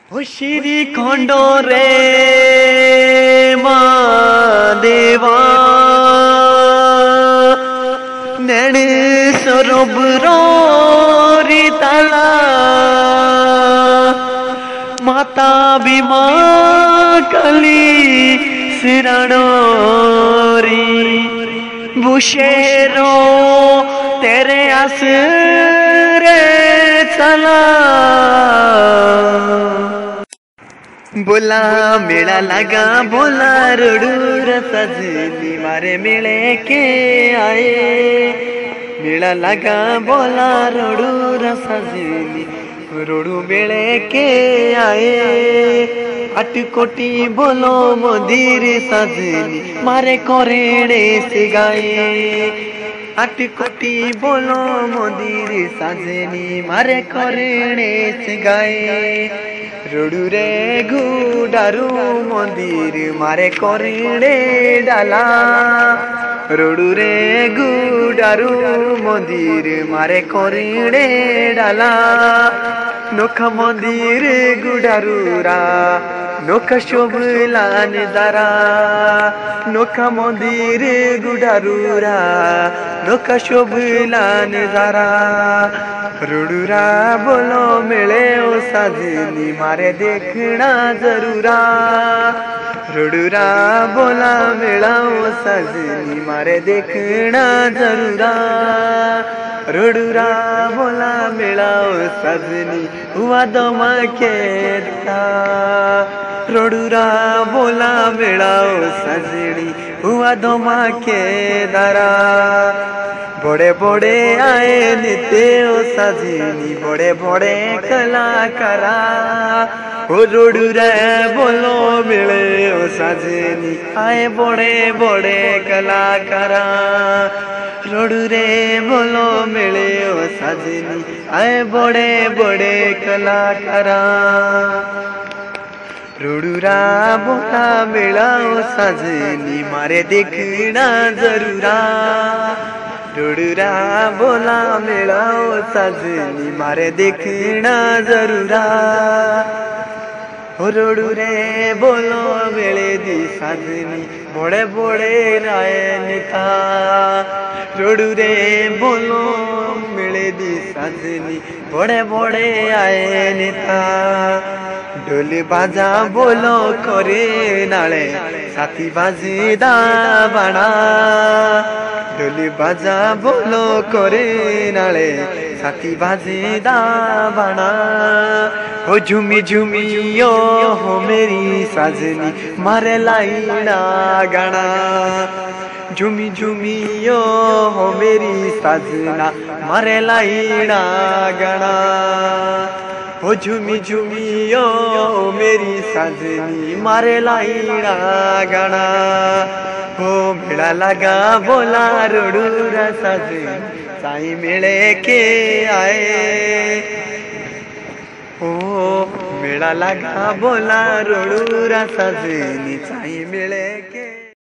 ओ श्री खंडो रे देवा नैन सरोवर ताला माता भीमा कली सिरणोरी बुशेरो तेरे आसरे चला बोला मेला लगा बोला रोडूर सजनी मारे मेले के आए मेला लगा बोला रोडूर सजनी रोडू मेले के आए अटकोटी बोलो मंदिर सजनी मारे कोरेड़े से गाए अटकोटी बोलो मंदिर सजनी मारे कोरेड़े से गाए रोडू रे गुडारू मंदिर मारे कोरेड़े डाला रोडू रे गुडारू मंदिर मारे कोरेड़े डाला नोखा मंदिर गुडारूरा नोखा शोभलान दारा नोखा मंदिर गुडारूरा नोखा शोभलान दारा रोडूरा बोलो मेले ओ सजनी मारे देखना जरूरा रोडूरा बोला मेला ओ सजनी मारे देखना जरूरा रोडूरा बोला मेला ओ सजनी हुआ दमा के था रोडूरा बोला मेला ओ सजनी हुआ दमा के दारा बड़े बड़े आए निते ओ सजनी बड़े बड़े कलाकारा ओ रोडूरा बोलो मेले ओ सजनी आए बड़े बड़े कलाकारा रोडूरे बोलो मेले ओ सजनी आए बड़े बड़े कलाकारा रोडूरा बोला मेला ओ सजनी मारे देखना जरूरा रोडूरा बोला मेला ओ सजनी मारे देखना जरूरा रोडूरे बोलो मेले दी सजनी बड़े बड़े रायनता रोडूरे बोलो मेले दी सजनी बड़े बड़े आए नेता ढोल बाजा बोलो करे नाले साथी बाजी दा बाणा ढोल बाजा बोलो करे नाले साथी बाजी दा बाणा हो झूमी झूमी यो हो मेरी सजनी मारे लाइना गाना झूमी झूमी यो हो मेरी सजना मारे लाइना गाना हो झूमी झूमी यो मेरी सजनी मारे लाइना गाना हो मेला लगा बोला रोडूरा सजनी साई मेले के आए ओ मेला लगा बोला रोडूरा सजनी साई मेले के